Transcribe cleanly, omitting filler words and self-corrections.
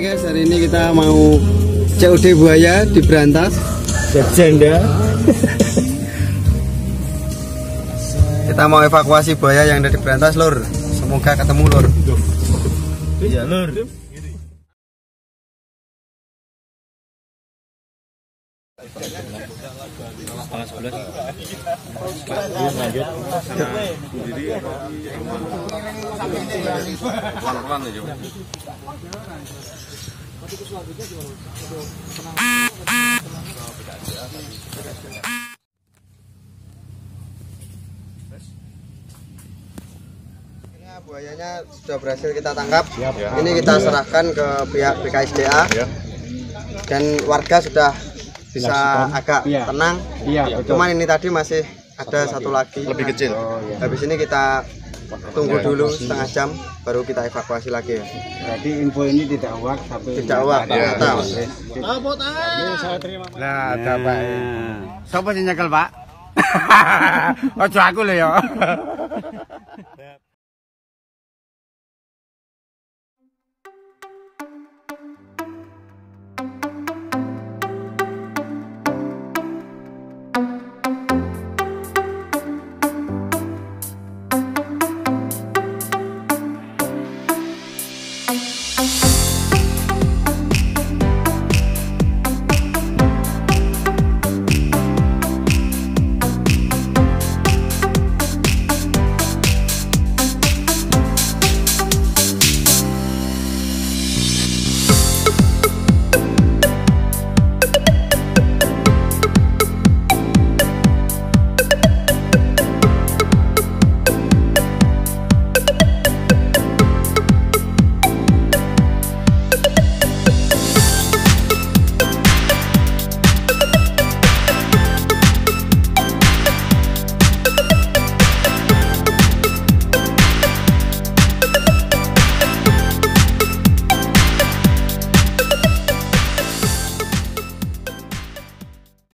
guys, hari ini kita mau COD buaya di Brantas. Janda. Kita mau evakuasi buaya yang ada di Brantas, Lur. Semoga ketemu, Lur. Iya, Lur. Buayanya sudah berhasil kita tangkap. Ini kita serahkan ke pihak BKSDA dan warga sudah bisa agak tenang. Cuman ini tadi masih ada satu lagi lebih kecil. Habis ini kita tunggu dulu setengah jam baru kita evakuasi lagi ya. Jadi info ini tidak uak sampai tidak uak. Lah, Pak. Siapa sih nyekel, Pak? Ojo aku lho ya.